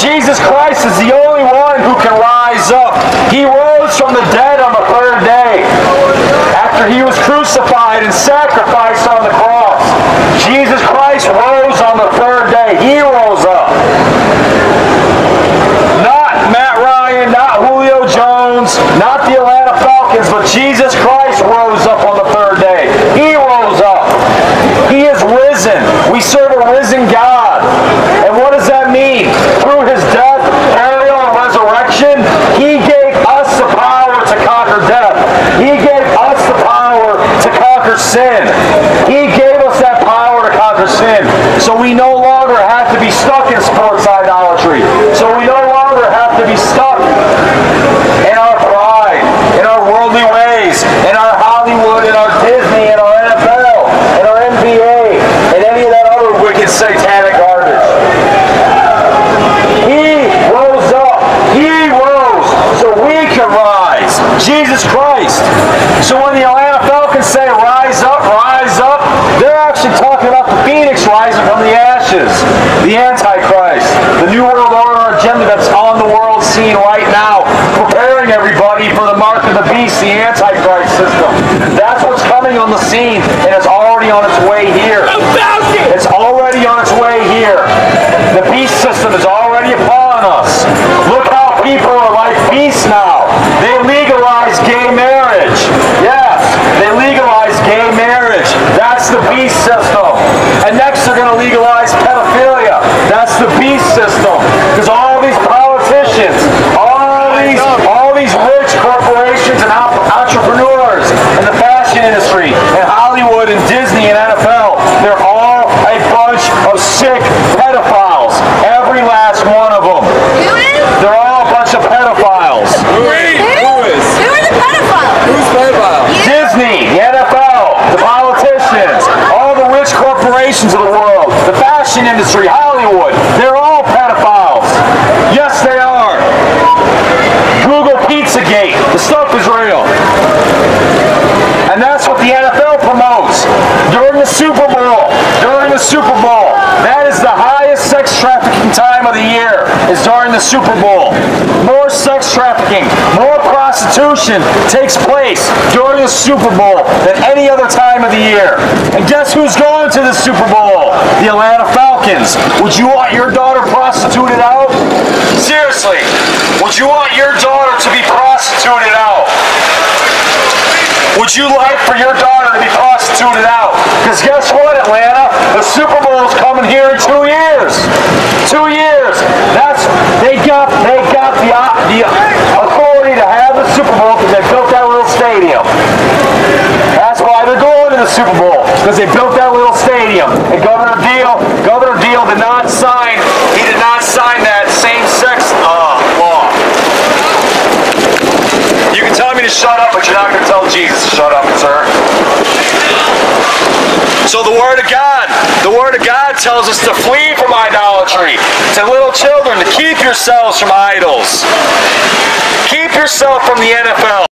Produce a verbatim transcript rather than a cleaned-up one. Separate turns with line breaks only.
Jesus Christ is the only one who can rise up. He rose from the dead on the third day. After he was crucified and sacrificed on the cross, Jesus Christ rose on the third day. He rose up. Not Matt Ryan, not Julio Jones, not the Atlanta Falcons, but Jesus Christ rose up on the third day. He rose up. He is risen. We serve a risen God. And what does that mean? Through his death, burial, and resurrection, he gave us the power to conquer death. He gave us the power to conquer sin. He gave us that power to conquer sin. So we no longer have to be stuck in sports idolatry. So we no longer have to be stuck in our pride, in our worldly ways, in our Hollywood, in our Disney, in our N F L, in our N B A, and any of that other wicked satanic garbage. He rose up. He rose so we can rise. Jesus Christ. So when the Atlanta Falcons say rise up, rise up, they're actually talking about the phoenix rising from the ashes. The Antichrist. The New World Order agenda that's on the world scene right now, preparing everybody for the mark of the beast, the Antichrist system. That's what's coming on the scene, and it's already on its way here. It's already on its way here. The beast system is already upon us. Look how people are like beasts now. They legalize gay marriage. Yes, they legalize gay marriage. That's the beast system. And next they're going to legalize pedophilia. That's the beast system. Because all these politicians, all these, all these rich corporations and entrepreneurs in the fashion industry, and Hollywood and Disney and N F L, they're all a bunch of sick pedophiles. Every last one of them. They're all a bunch of pedophiles.
Who is? Who are the pedophiles? Who's pedophiles?
Disney, the N F L, the politicians, all the rich corporations of the world, the fashion industry, Hollywood, they're all pedophiles. Yes, they are. Google Pizzagate. The stuff is real. And that's what the N F L promotes. During the Super Bowl, during the Super Bowl, that is the highest sex trafficking time of the year, is during the Super Bowl. More sex trafficking, more prostitution takes place during the Super Bowl than any other time of the year. And guess who's going to the Super Bowl? The Atlanta Falcons. Would you want your daughter prostituted out? Seriously, would you want your daughter to be prostituted out? Would you like for your daughter to be prostituted out? Because guess what, Atlanta? The Super Bowl is coming here in two years. Two years. That's they got they got the the authority to have the Super Bowl because they built that little stadium. That's why they're going to the Super Bowl, because they built that little stadium. And Governor Deal, Governor Deal did not sign. He did not sign that same-sex uh, law. You can tell me to shut up, but you're not going to tell Jesus to shut up, sir. So the Word of God, the Word of God tells us to flee from idolatry. To little children, to keep yourselves from idols. Keep yourself from the N F L.